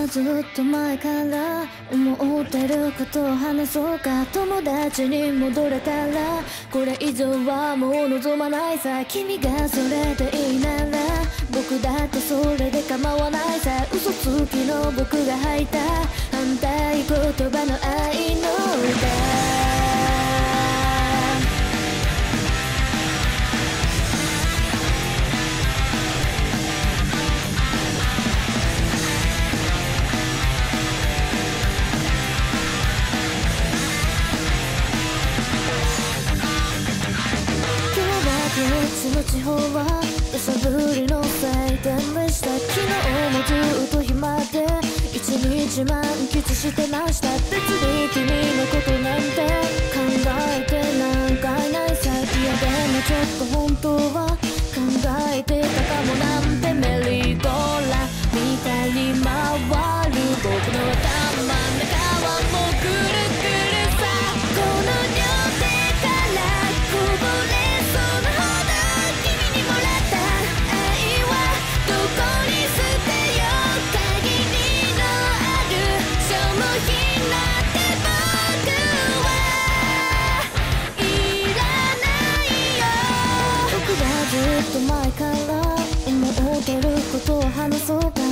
ずっと前から思ってることを話そうか。友達に戻れたらこれ以上はもう望まないさ。君がそれでいいなら僕だってそれで構わないさ。嘘つきの僕が吐いた反対言葉の愛の歌。その地方は土砂降りの晴天でした。昨日もずっと暇で一日満喫してました。別に君のことなんて考えてなんかいないさ。いやでもちょっと本当は考えてたかもなんて。メリーゴーラみたいに回る僕の頭の中はもうぐるぐるさ。この両手からこぼれそうなほど君にもらった愛はどこに捨てよう。限りのある消耗品なんて僕はいらないよ。僕がずっと前から思ってることを話そうか。